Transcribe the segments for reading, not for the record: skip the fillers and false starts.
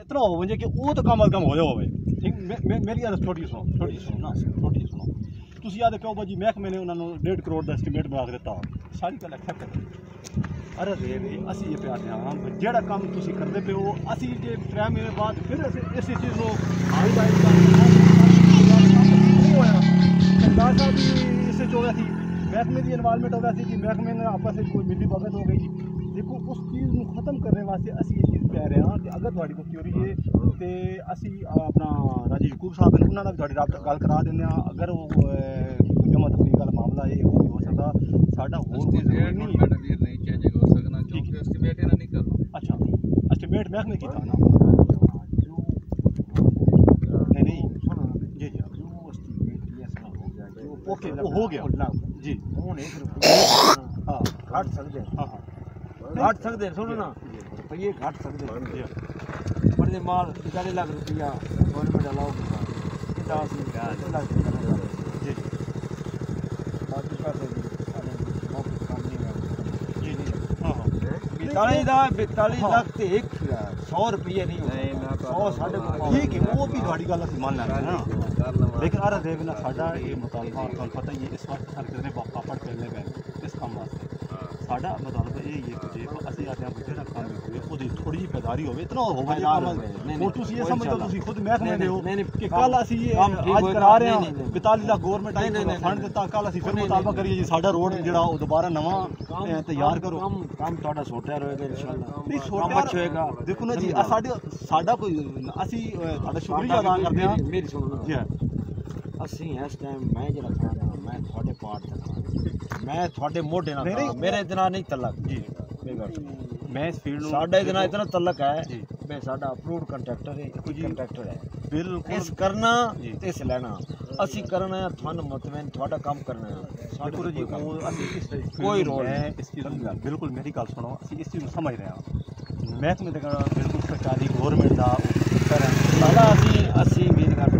اتنا ہو وجے کہ وہ تو کم از کم ہو جائے ہوئے ٹھیک میری عادت چھوٹی سنو نا چھوٹی سنو تسی یاد کہو بھائی محکمے نے انہوں نے 1.5 کروڑ کا اسٹیمیٹ بنا کے دیتا ساری گل ایکسپٹ ارے دے اسی یہ پیار ہاں جہاں کام تسی کرتے پے ہو اسی جے 3 مہینے بعد پھر اس چیز کو آئی بائی ہوا سردار صاحب بھی اس سے ہو گیا تھی محکمے کی انوالومنٹ ہو گیا تھی کہ محکمے نے آپس میں کوئی ملی بغت ہو گئی دیکھو اس چیز کو ختم کرنے واسطے اسی یہ چیز کہہ رہے ہیں کہ اگر تھوڑی کوئی تھیوری ہے تو اسی اپنا راجی یعقوب صاحب نے انہوں نے تھوڑی رابطہ گل کرا دینا اگر وہ جمع تفریق والا معاملہ ہے وہ ہو سکتا ساڈا ہور کوئی ضروری نہیں چینج ہو سکنا کیونکہ اسٹیمیٹ انہاں نہیں کرنا اچھا اسٹیمیٹ محکمے کی تھا نا نہیں جی جی اوکے وہ ہو گیا جی ہاں گھٹ سکتے ہاں گھٹ سکتے سنو نا روپیے گھٹ سکتے بڑے مال 40 لاکھ روپیہ گورنمنٹ الاؤ کیتا جی باقی پیسے بھی 42 لاکھ تے 100 روپیے نہیں ہوتے 100 ٹھیک ہے وہ بھی گاڑی گل اسی مان لینا نا لیکن ارے دیکھ نا ساڈا یہ مطالبہ تمہیں پتہ ہی ہے اس وقت سر کتنے پاپڑ پھیلنے پے اس کام واسطے ساڈا مطالبہ یہ ہے کہ اسی آتے ہیں جہاں کام ہوئے وہ تھوڑی جی پیداری ہوئے اتنا ہوگا اور تسی یہ سمجھو تسی خود محکمے دے ہو کہ کل اسی یہ آج کرا رہے ہیں 42 لاکھ گورنمنٹ آئی فنڈ دیتا کل اسی پھر مطالبہ کریے جی ساڈا روڈ جڑا وہ دوبارہ نواں تیار کرو کام تھوڑا سوٹا رہے گا انشاءاللہ نہیں سوٹا ہوئے گا دیکھو نا جی ساڈا کوئی اسی تھوڑا شکریہ ادا کرتے ہیں میری سنو جی اسی اس ٹائم میں جڑا کھانا میں تھوڑے پارٹ تک میں تھوڑے موڈے نہ میرے اتنا نہیں تعلق جی میں اس فیلڈ ساڈا اتنا تعلق ہے میں ساڈا اپروڈ کنٹریکٹر ہے کنٹریکٹر ہے بالکل اس کرنا اس لینا اسی کرنا ہے تھن مطمئن تھوڑا کام کرنا ہے ساڈے جی کوئی رول ہے اس چیز بالکل میری گل سنو اسی اس چیز کو سمجھ رہے ہیں محکمے تے بالکل سرکاری گورنمنٹ دا ساڈا اسی میری گل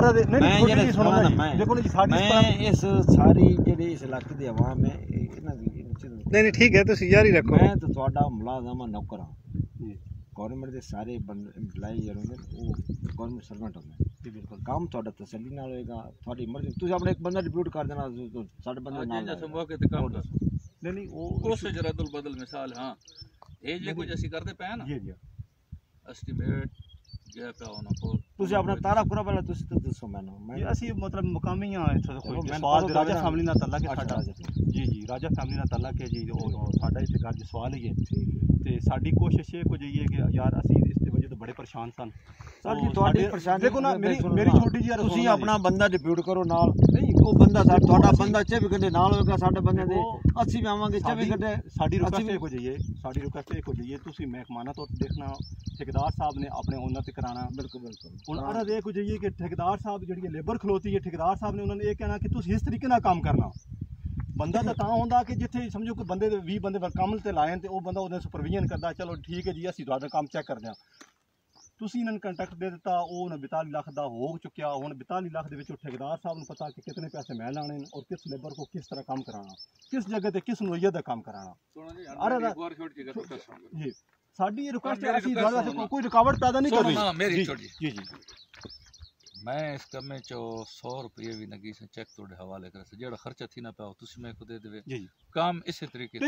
میں اس ساری جڑی اس علاقے دی عوام ہے نہیں ٹھیک ہے تسی جاری رکھو میں تو تھوڑا ملازم نوکر ہاں گورنمنٹ دے سارے امپلائی جڑے نے وہ گورنمنٹ سروینٹ ہوندے جی بالکل کام تھوڑا تسلی نال ہوئے گا تھوڑی مرضی تسی اپنا ایک بندہ ڈپیوٹ کر دینا ساڈے بندے نال جیسے موقع تے کام کر نہیں وہ اس سے رد البدل مثال ہاں اے جے کچھ اسی کرتے پے نا جی جی اسٹیمیٹ جے پہ ہونا کو تسی اپنا تارا پورا پہلے تسی تو دسو میں اسی مطلب مقامی ہاں کوئی سوال راجا فیملی نال تعلق ہے ساڈا جی جی راجا فیملی نال تعلق ہے جی ساڈا اس گھر جو سوال ہی ہے تے ساڈی کوشش یہ کو جائیے کہ یار اسی اس دی وجہ تو بڑے پریشان سن سر جی تھوڑی پریشانی دیکھو نا میری چھوٹی جی تسی اپنا بندہ ڈپیوٹ کرو نال نہیں وہ بندہ تھوڑا بندہ 24 گھنٹے نال ہوئے گا ساڈے بندے دے اسی بھی آواں گے 24 گھنٹے ساڈی ریکویسٹ ہے کو جائیے تسی محکمانہ طور دیکھنا ٹھیکیدار صاحب نے اپنے اونر تے کرانا بالکل ہن عرض یہ کو جائیے کہ ٹھیکیدار صاحب جڑی لیبر کھلوتی ہے ٹھیکیدار صاحب نے انہوں نے یہ کہنا کہ تسی اس طریقے نال کام کرنا بندہ تو ہوندا کہ جتھے سمجھو کہ بندے 20 بندے کام تے لائن تے وہ بندہ اودے سپرویژن کردا چلو ٹھیک ہے جی اسی تہاڈا کام چیک کر دیاں تسی انہاں کنٹریکٹ دے دیتا وہ 42 لاکھ دا ہو چکیا ہن 42 لاکھ دے وچ ٹھیکیدار صاحب نوں پتہ کہ کتنے پیسے میں لانے اور کس لیبر کو کس طرح کام کرانا کس جگہ تے کس نوعیت دا کام کرانا جی ساڈی ریکویسٹ ہے اسی کوئی رکاوٹ پیدا نہیں کر رہی میری چھوٹی جی جی میں اس کم چو 100 روپے بھی نگی سے چیک توڑے حوالے کر سے جڑا خرچہ تھی نہ پاؤ تسی میں کو دے دے جی کام اسی طریقے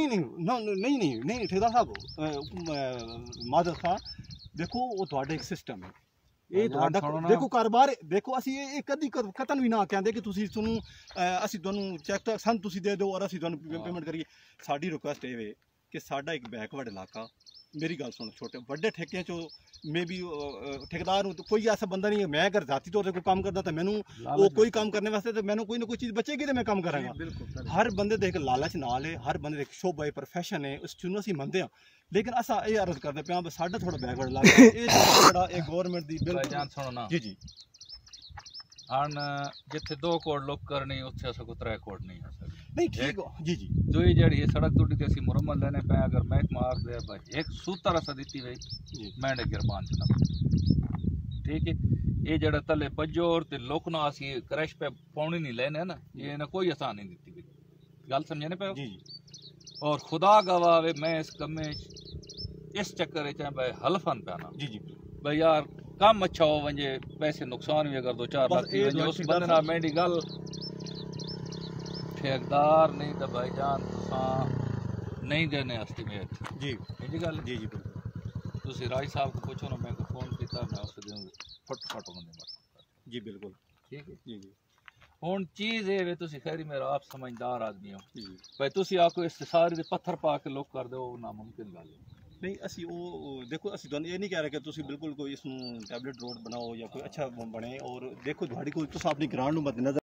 نہیں ٹھیکیدار صاحب معذرت خواہ دیکھو وہ تہاڈا ایک سسٹم ہے یہ تہاڈا دیکھو کاروبار دیکھو اسی یہ کدی قطن بھی نہ کہندے کہ تسی سنو اسی تانوں چیک سن تسی دے دو اور اسی تانوں پیمنٹ کریے ساڈی ریکویسٹ اے وے کہ ساڈا ایک بیکورڈ علاقہ میری گل سنو چھوٹے بڑے ٹھیکیاں چو میں بھی ٹھیکیدار ہوں تو کوئی ایسا بندہ نہیں ہے میں اگر ذاتی طور سے کوئی کام کرتا تو مینوں وہ کوئی کام کرنے واسطے تو مینوں کوئی نہ کوئی چیز بچے گی تو میں کام کروں گا ہر بندے دے ایک لالچ نال ہے ہر بندے ایک شعبہ پروفیشن ہے اس چنوں اسی منتے ہیں لیکن اسا یہ عرض کرتے پے ہاں ساڈا تھوڑا بیکورڈ علاقہ ہے یہ بڑا ایک گورنمنٹ دی بالکل جی جی ہن جتھے 2 کوڑ لوک کرنی اتھے اسا کو 3 کوڑ نہیں ہو سکدے نہیں ٹھیک جی جی دوئی جڑی یہ سڑک ٹوٹی تے اسی مرمت لینے پے اگر محکمہ آکھ دے بھائی ایک سوتر اسا دتی وئی میں نے گربان چنا ٹھیک ہے یہ جڑا تلے پجو اور تے لوکنا اسی کریش پہ پاؤنی نہیں لینے نا یہ نہ کوئی آسان نہیں دتی وئی گل سمجھنے پے جی اور خدا گواہ میں اس کمے اس چکر چ بھائی حلفن پہ نا جی جی بھئی یار کم اچھا ہو ونجے پیسے نقصان بھی اگر 2-4 بس لاکھ تھی یہ ونجے اس بندے نال میں دی گل ٹھیکدار نہیں تے بھائی جان تساں نہیں دینے اسٹیمیٹ جی یہ گل جی جی بالکل تسی رائی صاحب کو پوچھو نا میں کو فون کیتا میں اس دن فٹ فٹ بندے مت جی بالکل ٹھیک ہے جی جی ہن چیز اے وے تسی خیری میرا آپ سمجھدار آدمی ہو جی بھائی تسی آکو اس سارے دے پتھر پا کے لوگ کر دو ناممکن گل ہے نہیں اسی وہ دیکھو اسی تو یہ نہیں کہہ رہے کہ تسی بالکل کوئی اس ٹیبلٹ روڈ بناؤ یا کوئی اچھا بنے اور دیکھو تھوڑی کوئی تساں اپنی گرانٹ نو مد نظر